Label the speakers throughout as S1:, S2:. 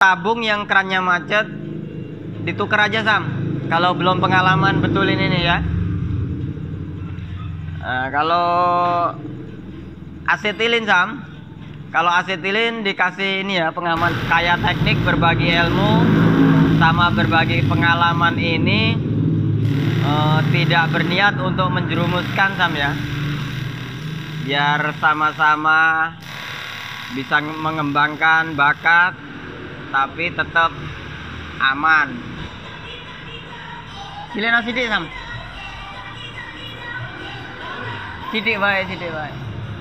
S1: tabung yang kerannya macet, ditukar aja Sam. Kalau belum pengalaman betulin ini ya. Kalau asetilin Sam, kalau asetilin dikasih ini ya, pengaman Kaya Teknik berbagi ilmu sama berbagi pengalaman ini, tidak berniat untuk menjerumuskan Sam ya, biar sama-sama bisa mengembangkan bakat tapi tetap aman. Silena sidik Sam, sidik baik, sidik baik.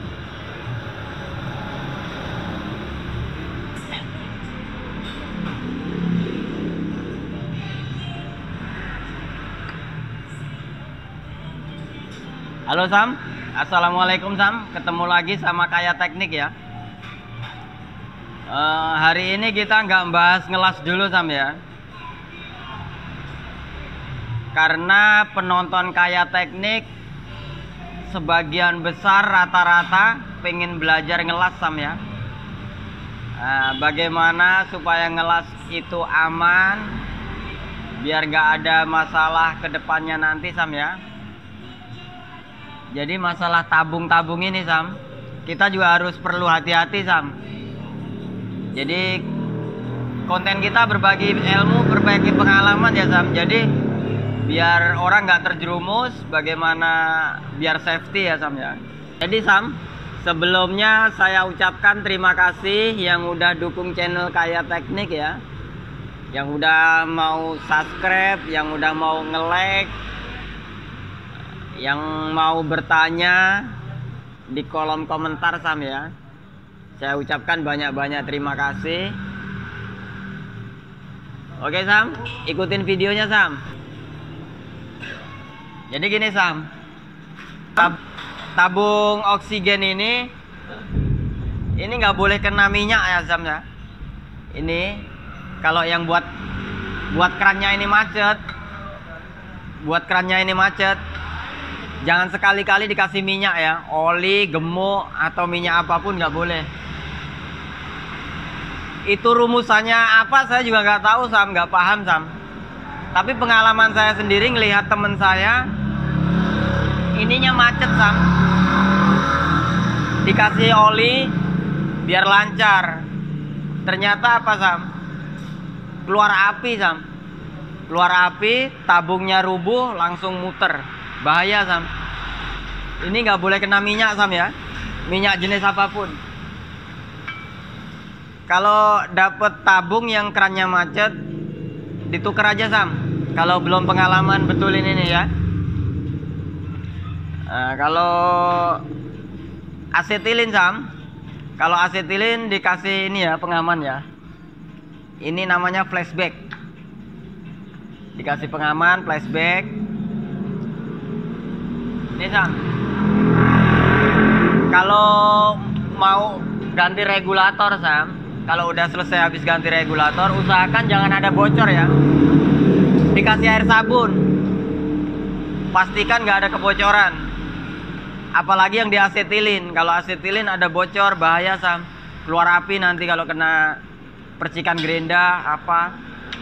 S1: Halo Sam, assalamualaikum Sam, ketemu lagi sama Kaya Teknik ya. Hari ini kita nggak bahas ngelas dulu Sam ya, karena penonton Kaya Teknik sebagian besar rata-rata pengen belajar ngelas Sam ya. Bagaimana supaya ngelas itu aman, biar nggak ada masalah kedepannya nanti Sam ya. Jadi masalah tabung-tabung ini Sam, kita juga harus perlu hati-hati Sam. Jadi konten kita berbagi ilmu, berbagi pengalaman ya Sam. Jadi biar orang nggak terjerumus, bagaimana biar safety ya Sam ya. Jadi Sam, sebelumnya saya ucapkan terima kasih yang udah dukung channel Kaya Teknik ya, yang udah mau subscribe, yang udah mau nge-like, yang mau bertanya di kolom komentar Sam ya. Saya ucapkan banyak-banyak terima kasih. Oke Sam, ikutin videonya Sam. Jadi gini Sam, tabung oksigen ini nggak boleh kena minyak ya Sam ya. Ini kalau yang buat kerannya ini macet, jangan sekali-kali dikasih minyak ya, oli, gemuk atau minyak apapun nggak boleh. Itu rumusannya apa saya juga nggak tahu Sam, nggak paham Sam. Tapi pengalaman saya sendiri ngelihat temen saya, ininya macet Sam, dikasih oli biar lancar, ternyata apa Sam? Keluar api Sam, keluar api, tabungnya rubuh, langsung muter, bahaya Sam. Ini nggak boleh kena minyak Sam ya, minyak jenis apapun. Kalau dapet tabung yang kerannya macet, ditukar aja Sam. Kalau belum pengalaman betulin ini ya. Kalau asetilin Sam, kalau asetilin dikasih ini ya, pengaman ya. Ini namanya flashback. Dikasih pengaman flashback. Ini Sam, kalau mau ganti regulator Sam, kalau udah selesai habis ganti regulator, usahakan jangan ada bocor ya. Dikasih air sabun, pastikan nggak ada kebocoran. Apalagi yang di asetilin, kalau asetilin ada bocor bahaya Sam, keluar api nanti kalau kena percikan gerinda apa.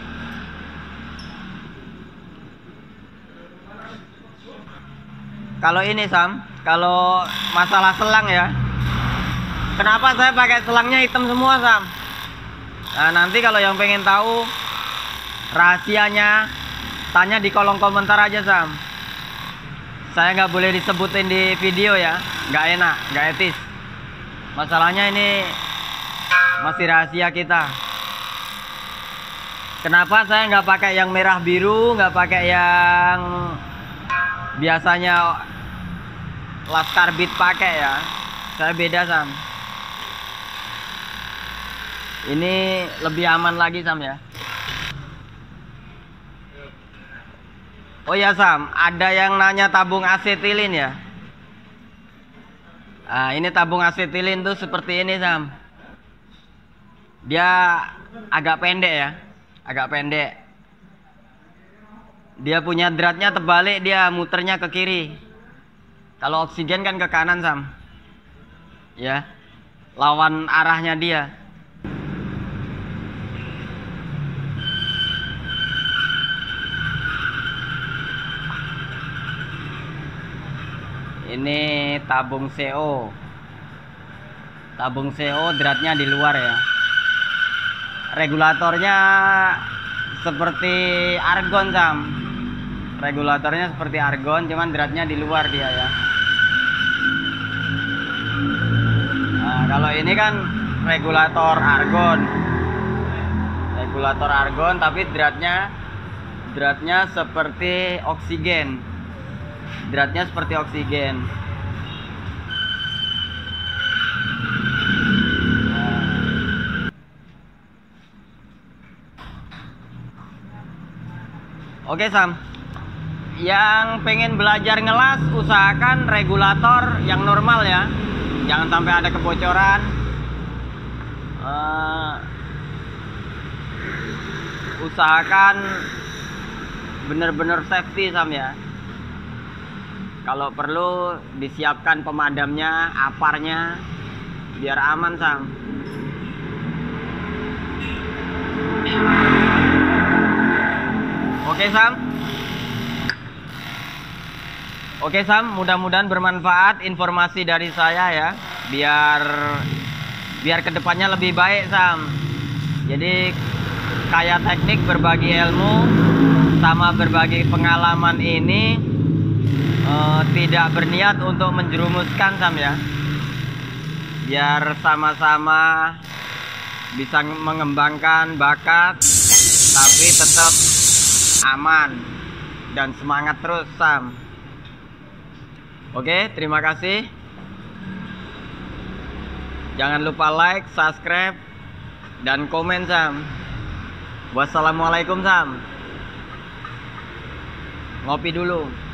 S1: Kalau ini Sam, kalau masalah selang ya, kenapa saya pakai selangnya hitam semua Sam? Nah nanti kalau yang pengen tahu rahasianya, tanya di kolom komentar aja Sam. Saya nggak boleh disebutin di video ya, nggak enak, nggak etis. Masalahnya ini masih rahasia kita. Kenapa saya nggak pakai yang merah biru, nggak pakai yang biasanya Laskar Beat pakai ya? Saya beda Sam. Ini lebih aman lagi Sam ya. Oh ya Sam, ada yang nanya tabung asetilin ya. Ini tabung asetilin tuh seperti ini Sam. Dia agak pendek ya, agak pendek. Dia punya dratnya terbalik, dia muternya ke kiri. Kalau oksigen kan ke kanan Sam. Ya, lawan arahnya dia. Ini tabung CO. Tabung CO dratnya di luar ya. Regulatornya seperti argon Sam. Regulatornya seperti argon, cuman dratnya di luar dia ya. Nah, kalau ini kan regulator argon. Regulator argon tapi dratnya seperti oksigen. Dratnya seperti oksigen. Oke Sam, yang pengen belajar ngelas usahakan regulator yang normal ya, jangan sampai ada kebocoran. Usahakan bener-bener safety Sam ya. Kalau perlu disiapkan pemadamnya, aparnya, biar aman Sam. Oke Sam, mudah-mudahan bermanfaat informasi dari saya ya, biar kedepannya lebih baik Sam. Jadi kayak teknik berbagi ilmu sama berbagi pengalaman ini tidak berniat untuk menjerumuskan Sam ya, biar sama-sama bisa mengembangkan bakat tapi tetap aman dan semangat terus Sam. Oke, terima kasih. Jangan lupa like, subscribe, dan komen Sam. Wassalamualaikum Sam. Ngopi dulu.